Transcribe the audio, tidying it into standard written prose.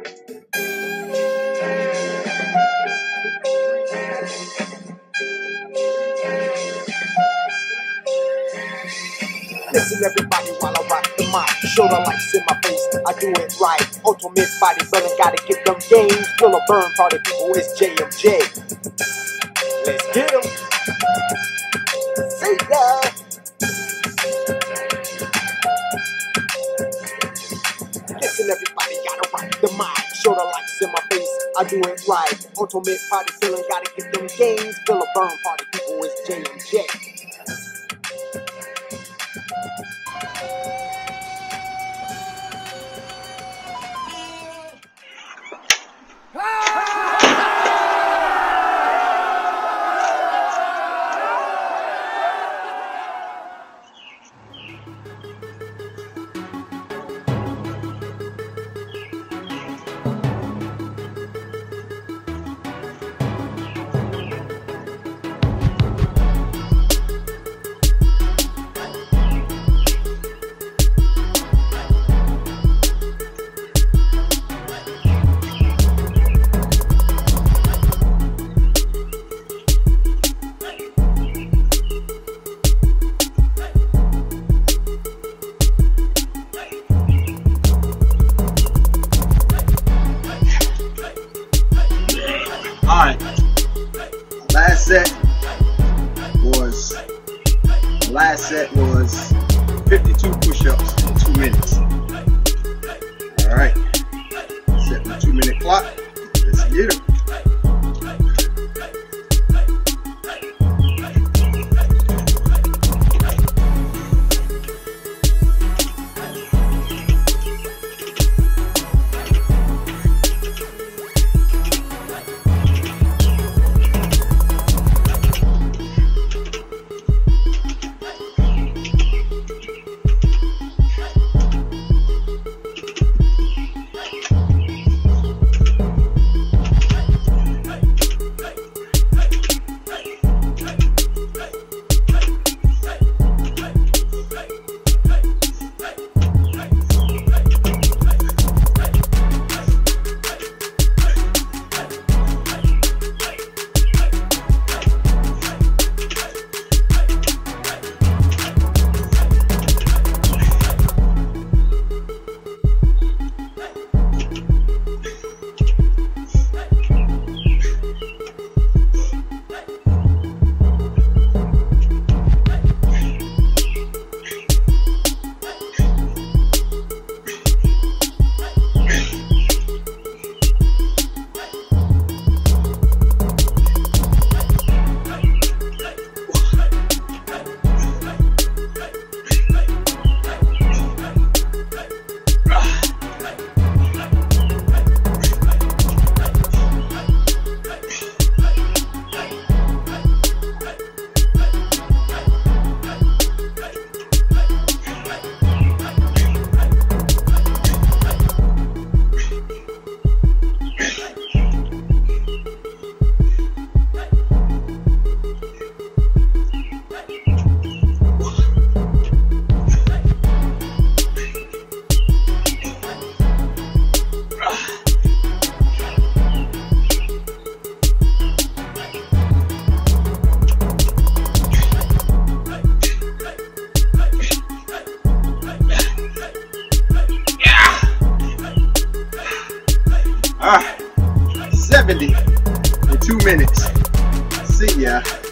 Listen everybody while I rock the mic. Shoulder lights in my face, I do it right. Ultimate bodybuilding, gotta get them gains. Feel a burn, party people, it's JMJ. Let's get 'em. See ya. Listen everybody, gotta rock the mic. Shoulder lights in my face, I do it right. Ultimate bodybuilding, gotta get them gains. Feel a burn, party people, it's JMJ. Alright, last set was 52 push-ups in 2 minutes. Alright, set my 2-minute clock. Let's get it. Alright, 70 in 2 minutes. See ya.